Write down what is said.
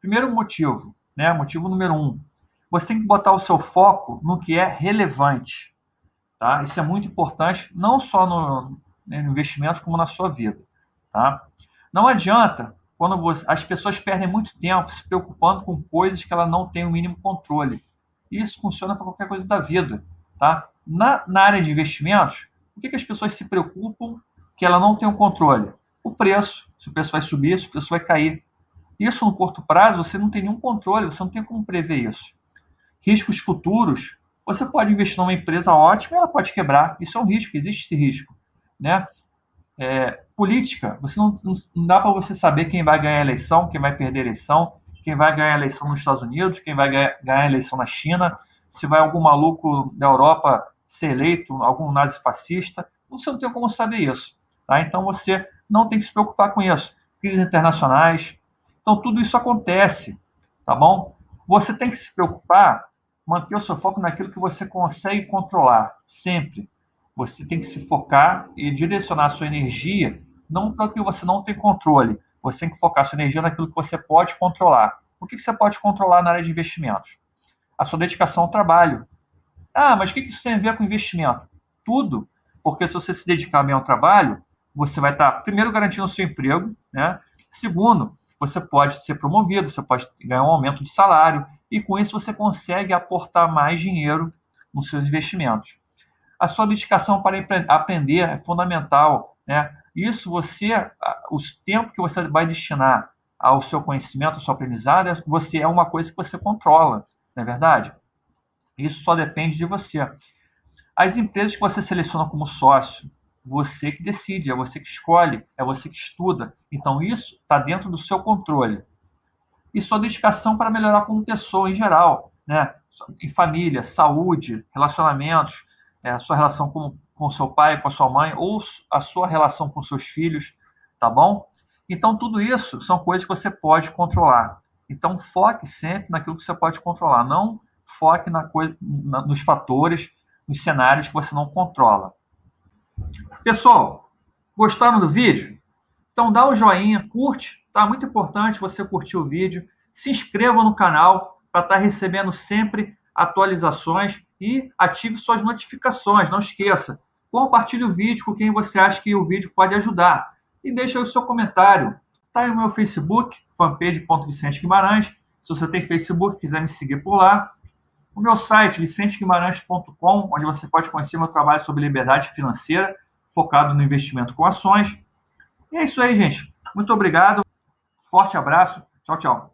Primeiro motivo, né? Motivo número 1. Você tem que botar o seu foco no que é relevante, tá? Isso é muito importante, não só no investimentos, como na sua vida, tá? Não adianta quando as pessoas perdem muito tempo se preocupando com coisas que ela não tem o mínimo controle. Isso funciona para qualquer coisa da vida, tá? Na área de investimentos, o que as pessoas se preocupam que ela não tem o controle? O preço, se o preço vai subir, se o preço vai cair. Isso no curto prazo você não tem nenhum controle, você não tem como prever isso. Riscos futuros, você pode investir numa empresa ótima e ela pode quebrar. Isso é um risco, existe esse risco, né? Política, você não dá para você saber quem vai ganhar a eleição, quem vai perder a eleição, quem vai ganhar a eleição nos Estados Unidos, quem vai ganhar a eleição na China, se vai algum maluco da Europa ser eleito, algum nazi-fascista. Você não tem como saber isso, tá? Então você não tem que se preocupar com isso. Crises internacionais. Então tudo isso acontece, tá bom? Você tem que se preocupar, manter o seu foco naquilo que você consegue controlar, sempre. Você tem que se focar e direcionar a sua energia não para o que você não tem controle. Você tem que focar a sua energia naquilo que você pode controlar. O que você pode controlar na área de investimentos? A sua dedicação ao trabalho. Ah, mas o que isso tem a ver com investimento? Tudo, porque se você se dedicar bem ao trabalho, você vai estar, primeiro, garantindo o seu emprego, né? Segundo, você pode ser promovido, você pode ganhar um aumento de salário, e com isso você consegue aportar mais dinheiro nos seus investimentos. A sua dedicação para aprender é fundamental, né? Isso o tempo que você vai destinar ao seu conhecimento, ao seu aprendizado, é uma coisa que você controla, não é verdade? Isso só depende de você. As empresas que você seleciona como sócio, você que decide, é você que escolhe, é você que estuda. Então isso está dentro do seu controle. E sua dedicação para melhorar como pessoa em geral, né? Em família, saúde, relacionamentos, a sua relação com seu pai, com a sua mãe, ou a sua relação com seus filhos, tá bom? Então, tudo isso são coisas que você pode controlar. Então, foque sempre naquilo que você pode controlar. Não foque nos fatores, nos cenários que você não controla. Pessoal, gostaram do vídeo? Então, dá um joinha, curte. Tá muito importante você curtir o vídeo. Se inscreva no canal para estar recebendo sempre atualizações e ative suas notificações. Não esqueça, compartilhe o vídeo com quem você acha que o vídeo pode ajudar. E deixe aí o seu comentário. Está aí no meu Facebook, fanpage.Vicente Guimarães. Se você tem Facebook, quiser me seguir por lá. O meu site, vicenteguimarães.com, onde você pode conhecer meu trabalho sobre liberdade financeira, focado no investimento com ações. E é isso aí, gente. Muito obrigado. Forte abraço. Tchau, tchau.